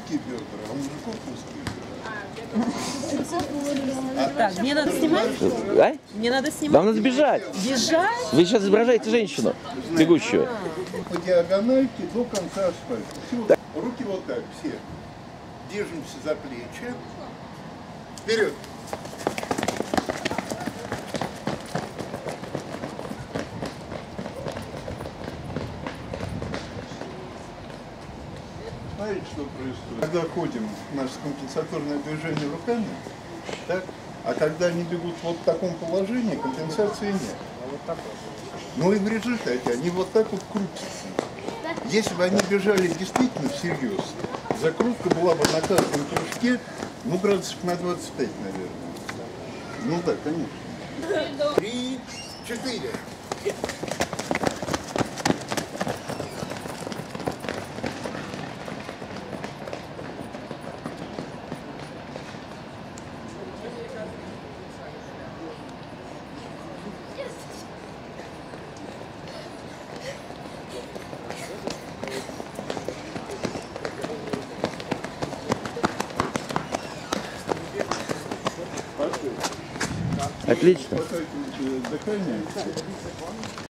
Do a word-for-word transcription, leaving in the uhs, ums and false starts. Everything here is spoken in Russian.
узкие бедра, а у мужиков узкие бедра. Так, мне надо снимать? А? Мне надо снимать? Вам надо бежать. Бежать? Вы сейчас изображаете женщину, бегущую. По диагональке до конца асфальта. Все. Руки вот так, все. Держимся за плечи. Вперед. Смотрите, что происходит. Когда ходим, наше компенсаторное движение руками, так? А когда они бегут вот в таком положении, компенсации нет. Ну и в результате они вот так вот крутятся. Если бы они бежали действительно всерьез, закрутка была бы на каждом прыжке, ну, градусов на двадцать пять, наверное. Ну да, конечно. Три, четыре. Отлично. Дыхание.